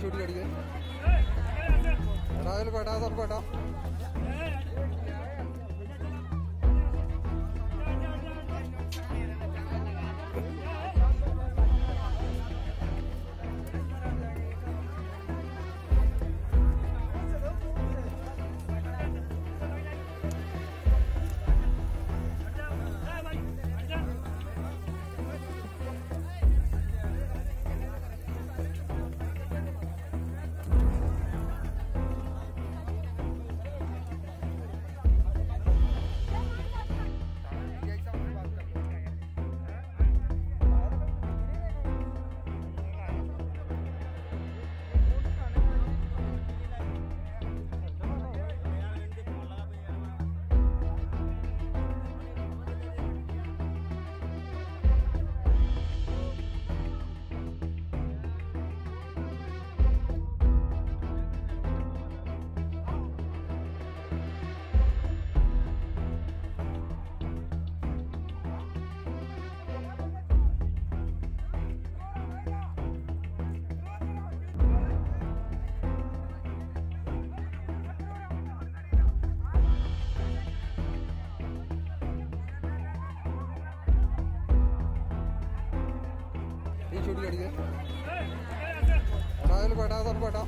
छोटी गाड़ी है राहुल बैठा सर बैठा छोटी गाड़ी है राहुल बैठा सर बैठा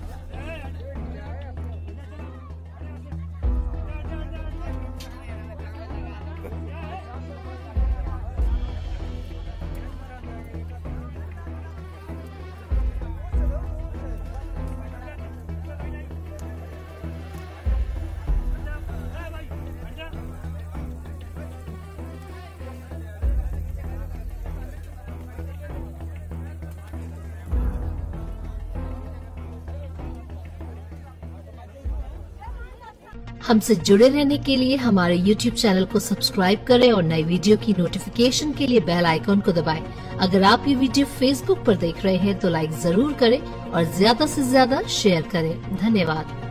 हमसे जुड़े रहने के लिए हमारे YouTube चैनल को सब्सक्राइब करें और नई वीडियो की नोटिफिकेशन के लिए बेल आइकॉन को दबाएं। अगर आप ये वीडियो Facebook पर देख रहे हैं तो लाइक जरूर करें और ज्यादा से ज्यादा शेयर करें। धन्यवाद।